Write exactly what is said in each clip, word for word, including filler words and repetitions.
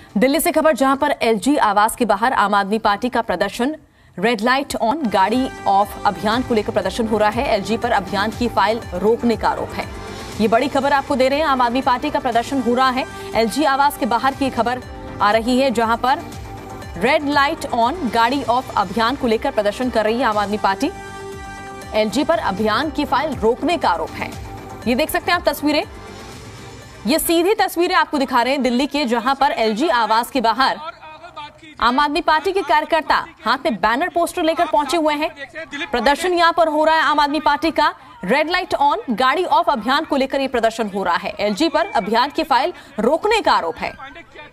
दिल्ली से खबर, जहां पर एलजी आवास के बाहर आम आदमी पार्टी का प्रदर्शन, रेड लाइट ऑन गाड़ी ऑफ अभियान को लेकर प्रदर्शन हो रहा है। एलजी पर अभियान की फाइल रोकने का आरोप है। ये बड़ी खबर आपको दे रहे हैं। आम आदमी पार्टी का प्रदर्शन हो रहा है। एलजी आवास के बाहर की खबर आ रही है, जहां पर रेड लाइट ऑन गाड़ी ऑफ अभियान को लेकर प्रदर्शन कर रही है आम आदमी पार्टी। एलजी पर अभियान की फाइल रोकने का आरोप है। ये देख सकते हैं आप तस्वीरें, ये सीधी तस्वीरें आपको दिखा रहे हैं दिल्ली के, जहां पर एलजी आवास के बाहर आम आदमी पार्टी के कार्यकर्ता हाथ में बैनर पोस्टर लेकर पहुंचे हुए हैं। प्रदर्शन यहां पर हो रहा है आम आदमी पार्टी का। रेड लाइट ऑन गाड़ी ऑफ अभियान को लेकर यह प्रदर्शन हो रहा है। एलजी पर अभियान की फाइल रोकने का आरोप है।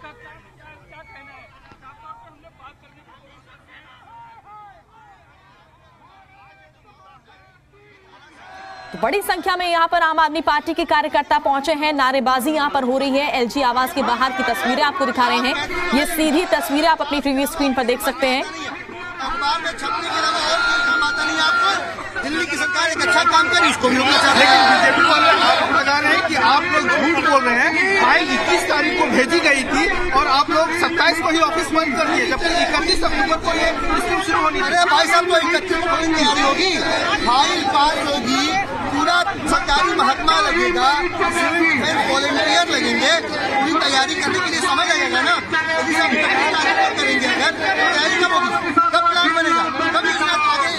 तो बड़ी संख्या में यहां पर आम आदमी पार्टी के कार्यकर्ता पहुंचे हैं। नारेबाजी यहां पर हो रही है। एलजी आवास के बाहर की तस्वीरें आपको दिखा रहे हैं। ये सीधी तस्वीरें आप अपनी टीवी स्क्रीन पर देख सकते हैं। दिल्ली की सरकार एक अच्छा काम करी, इसको भी रोकना चाहते हैं। लेकिन बीजेपी वाले आरोप लगा रहे हैं कि आप लोग झूठ बोल रहे हैं। फाइल इक्कीस तारीख को भेजी गई थी और आप लोग सत्ताईस को ही ऑफिस बंद कर दिए, जबकि इकतीस अक्टूबर को ये स्कीम शुरू होनी। अरे भाई साहब, तो इकतीस को ही तैयारी होगी, फाइल पास होगी, पूरा सरकारी महकमा लगेगा, सिविल डिफेंस वॉलंटियर लगेंगे, पूरी तैयारी करने के लिए समय लगेगा ना। यदि सब करेंगे, अगर तैयारी कब होगी, कब प्लान बनेगा, कब योजना आगे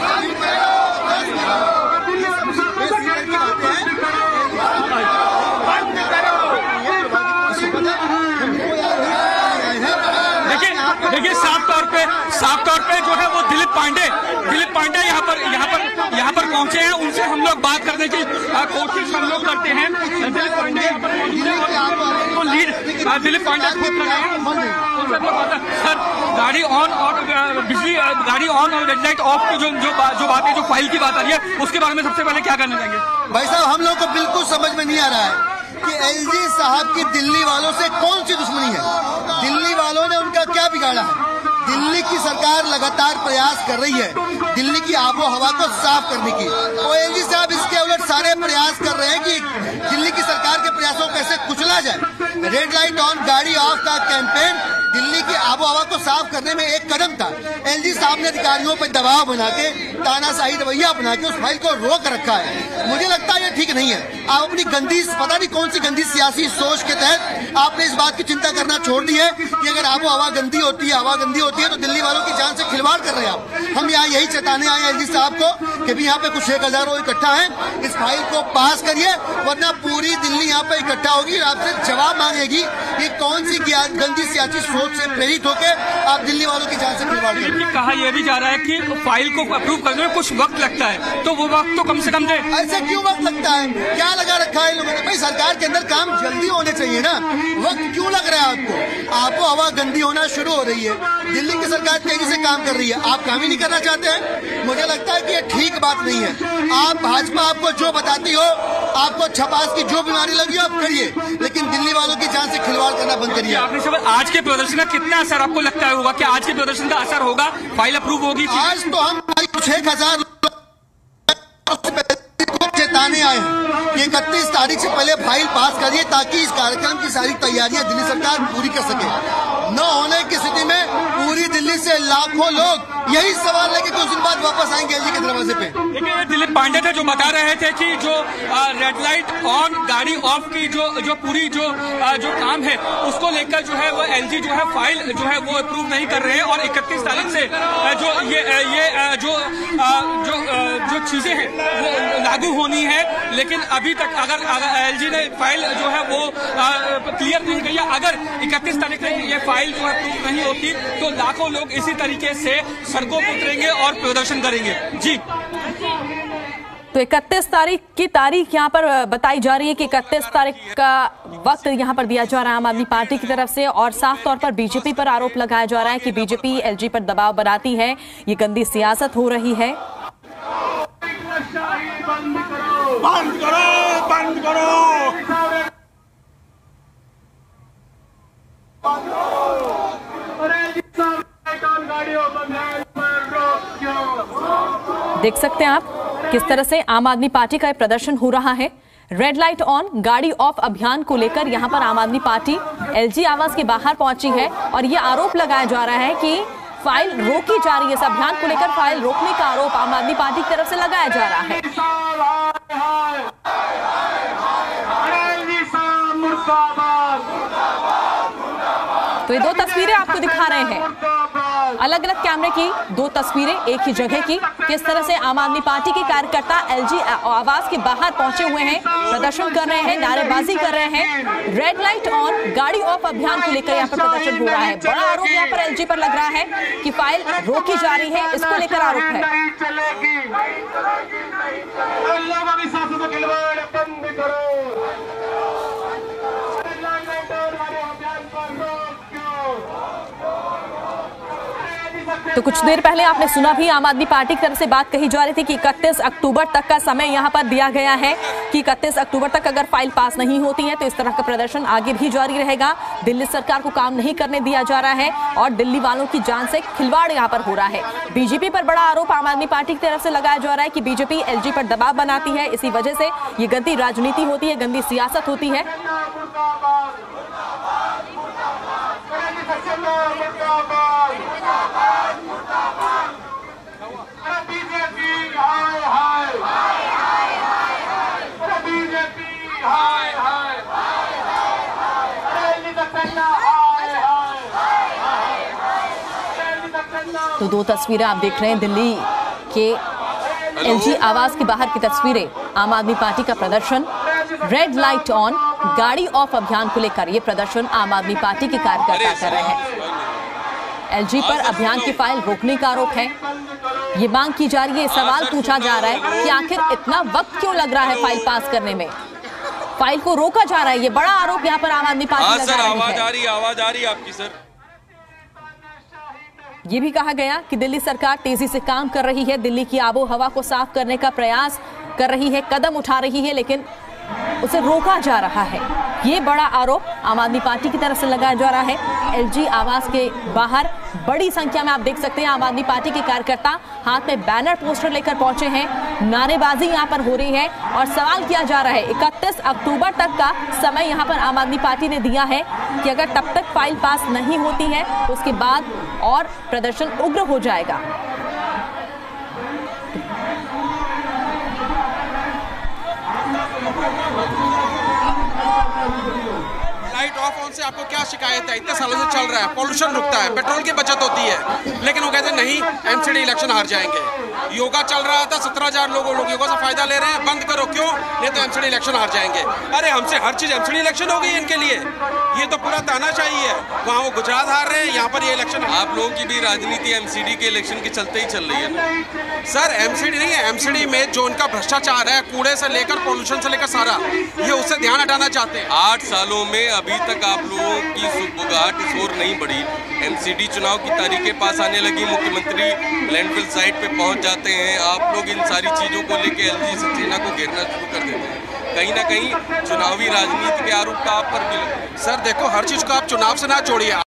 देखिए साफ तौर पे साफ तौर पे जो है वो दिलीप पांडे दिलीप पांडे यहाँ पर यहाँ पर यहाँ पर पहुंचे हैं। उनसे हम लोग बात करने की कोशिश हम लोग करते हैं। दिलीप पांडे यहाँ पर वो लीड दिलीप पांडे खुद रहे हैं। सर, गाड़ी ऑन और बिजली गाड़ी ऑन और रेड लाइट ऑफ की जो जो जो बातें जो फाइल की बात आ रही है, उसके बारे में सबसे पहले क्या करना चाहेंगे? भाई साहब, हम लोग को बिल्कुल समझ में नहीं आ रहा है कि एलजी साहब की दिल्ली वालों से कौन सी दुश्मनी है। दिल्ली वालों ने उनका क्या बिगाड़ा है? दिल्ली की सरकार लगातार प्रयास कर रही है दिल्ली की आबो हवा को साफ करने की, और एलजी साहब इसके उलट सारे प्रयास कर रहे हैं कि दिल्ली की सरकार के प्रयासों को कैसे कुचला जाए। रेड लाइट ऑन गाड़ी ऑफ का कैंपेन दिल्ली की आबो हवा को साफ करने में एक कदम था। एलजी साहब ने अधिकारियों पर दबाव बना के, तानाशाही रवैया बना के उस फाइल को रोक रखा है। मुझे लगता है ये ठीक नहीं है। आप अपनी गंदी, पता नहीं कौन सी गंदी सियासी सोच के तहत आपने इस बात की चिंता करना छोड़ दी है कि अगर आबो हवा गंदी होती है, हवा गंदी होती है, तो दिल्ली वालों की जान से खिलवाड़ कर रहे हैं आप। हम यहाँ यही चेताने आए हैं एलजी साहब को कि भी यहाँ पे कुछ एक हजार लोग इकट्ठा है, इस फाइल को पास करिए, वरना पूरी दिल्ली यहाँ पे इकट्ठा होगी, आपसे जवाब मांगेगी कि कौन सी गंदी सियासी सोच से प्रेरित होकर आप दिल्ली वालों की जान से खिलवाड़ कर रहे हैं। कहा यह भी जा रहा है कि फाइल को अप्रूव करने में कुछ वक्त लगता है, तो वो वक्त तो कम से कम दे। ऐसे क्यों वक्त लगता है? क्या लगा रखा है लोगों ने? भाई सरकार के अंदर काम जल्दी होने चाहिए ना, वक्त क्यों लग रहा है आपको? आपको हवा गंदी होना शुरू हो रही है, दिल्ली की सरकार तेजी से काम कर रही है, आप काम ही नहीं करना चाहते हैं। मुझे लगता है कि ये ठीक बात नहीं है। आप भाजपा आपको जो बताती हो, आपको छपास की जो बीमारी लगी हो आप करिए, लेकिन दिल्ली वालों की जान से खिलवाड़ करना बंद करिए। आपने सब आज के प्रदर्शन का कितना असर आपको लगता है होगा? क्या आज के प्रदर्शन का असर होगा? फाइल अप्रूव होगी? आज तो हम छह हजार चेताने आए हैं कि इकतीस तारीख से पहले फाइल पास करिए, ताकि इस कार्यक्रम की सारी तैयारियां दिल्ली सरकार पूरी कर सके। न होने की स्थिति में पूरी दिल्ली से लाखों लोग यही सवाल है कि कुछ दिन बाद वापस आएंगे एलजी के दरवाजे पे। देखिए, दिलीप पांडे थे जो बता रहे थे कि जो रेड लाइट ऑन गाड़ी ऑफ की जो जो पूरी जो आ, जो काम है, उसको लेकर जो है वो एलजी जो है फाइल जो है वो अप्रूव नहीं कर रहे हैं, और इकतीस तारीख से आ, जो ये ये आ, जो आ, जो आ, जो चीजें हैं वो लागू होनी है। लेकिन अभी तक अगर, अगर एलजी ने फाइल जो है वो क्लियर नहीं की, अगर इकतीस तारीख तक ये फाइल जो है अप्रूव नहीं होती, तो लाखों लोग इसी तरीके से सड़कों पर उतरेंगे और प्रदर्शन करेंगे। जी, तो इकतीस तारीख की तारीख यहाँ पर बताई जा रही है कि इकतीस तारीख का वक्त यहाँ पर दिया जा रहा है आम आदमी पार्टी की तरफ से, और साफ तौर पर बीजेपी पर आरोप लगाया जा रहा है कि बीजेपी एलजी पर दबाव बनाती है, ये गंदी सियासत हो रही है। बंद करो, बंद करो। देख सकते हैं आप किस तरह से आम आदमी पार्टी का प्रदर्शन हो रहा है। रेड लाइट ऑन गाड़ी ऑफ अभियान को लेकर यहां पर आम आदमी पार्टी एलजी आवास के बाहर पहुंची है और ये आरोप लगाया जा रहा है कि फाइल रोकी जा रही है। इस अभियान को लेकर फाइल रोकने का आरोप आम आदमी पार्टी की तरफ से लगाया जा रहा है। तो ये दो तस्वीरें आपको दिखा रहे हैं, अलग अलग कैमरे की दो तस्वीरें एक ही जगह की, किस तरह से आम आदमी पार्टी के कार्यकर्ता एलजी आवास के बाहर पहुंचे हुए हैं, प्रदर्शन कर रहे हैं, नारेबाजी कर रहे हैं। रेड लाइट ऑन गाड़ी ऑफ अभियान को लेकर यहाँ पर प्रदर्शन हो रहा है। बड़ा आरोप यहाँ पर एलजी पर लग रहा है कि फाइल रोकी जा रही है, इसको लेकर आरोप है। तो कुछ देर पहले आपने सुना भी आम आदमी पार्टी की तरफ से बात कही जा रही थी कि इकतीस अक्टूबर तक का समय यहां पर दिया गया है कि इकतीस अक्टूबर तक अगर फाइल पास नहीं होती है तो इस तरह का प्रदर्शन आगे भी जारी रहेगा। दिल्ली सरकार को काम नहीं करने दिया जा रहा है और दिल्ली वालों की जान से खिलवाड़ यहां पर हो रहा है। बीजेपी पर बड़ा आरोप आम आदमी पार्टी की तरफ से लगाया जा रहा है कि बीजेपी एलजी पर दबाव बनाती है, इसी वजह से ये गंदी राजनीति होती है, गंदी सियासत होती है। तो दो तस्वीरें आप देख रहे हैं दिल्ली के एलजी आवास के बाहर की तस्वीरें, आम आदमी पार्टी का प्रदर्शन रेड लाइट ऑन गाड़ी ऑफ अभियान को लेकर ये प्रदर्शन आम आदमी पार्टी के कार्यकर्ता कर रहे हैं। एलजी पर अभियान की फाइल रोकने का आरोप है, ये मांग की जा रही है, सवाल पूछा जा रहा है कि आखिर इतना वक्त क्यों लग रहा है फाइल पास करने में, फाइल को रोका जा रहा है। ये बड़ा आरोप यहाँ पर आम आदमी पार्टी लगा रही है। आवाज आ रही है, आवाज आ रही है आपकी सर। ये भी कहा गया कि दिल्ली सरकार तेजी से काम कर रही है, दिल्ली की आबो हवा को साफ करने का प्रयास कर रही है, कदम उठा रही है, लेकिन उसे रोका जा रहा है। ये बड़ा आरोप आम आदमी पार्टी की तरफ से लगाया जा रहा है। एलजी आवास के बाहर बड़ी संख्या में आप देख सकते हैं आम आदमी पार्टी के कार्यकर्ता हाथ में बैनर पोस्टर लेकर पहुंचे हैं, नारेबाजी यहां पर हो रही है और सवाल किया जा रहा है इकतीस अक्टूबर तक का समय यहां पर आम आदमी पार्टी ने दिया है कि अगर तब तक फाइल पास नहीं होती है तो उसके बाद और प्रदर्शन उग्र हो जाएगा। लाइट ऑफ ऑन से आपको क्या शिकायत है? इतने सालों से चल रहा है, पोल्यूशन रुकता है, पेट्रोल की बचत होती है, लेकिन वो कहते हैं नहीं एमसीडी इलेक्शन हार जाएंगे। योगा चल रहा था, सत्रह हजार लोग लोग योगा से फायदा ले रहे हैं, बंद करो, क्यों? नहीं तो एमसीडी इलेक्शन हार जाएंगे। अरे हमसे हर चीज एमसीडी इलेक्शन हो गई इनके लिए, ये तो पूरा तानाशाही है। वहाँ वो गुजरात हार रहे हैं, यहाँ पर ये इलेक्शन। आप लोगों की भी राजनीति एमसीडी के इलेक्शन के चलते ही चल रही है ना सर? एमसीडी नहीं है, एमसीडी में जो उनका भ्रष्टाचार है, कूड़े से लेकर पॉल्यूशन से लेकर सारा, ये उससे ध्यान हटाना चाहते हैं। आठ सालों में अभी तक आप लोगों की सुबुगाहट इस ओर नहीं बढ़ी। एमसीडी चुनाव की तारीखें पास आने लगी, मुख्यमंत्री लैंडफिल साइट पे पहुंच जाते हैं, आप लोग इन सारी चीजों को लेकर एलजी सक्सेना को घेरना शुरू कर देते हैं। कहीं ना कहीं चुनावी राजनीति के आरोप का आप पर भी। सर देखो, हर चीज को आप चुनाव से ना जोड़िए।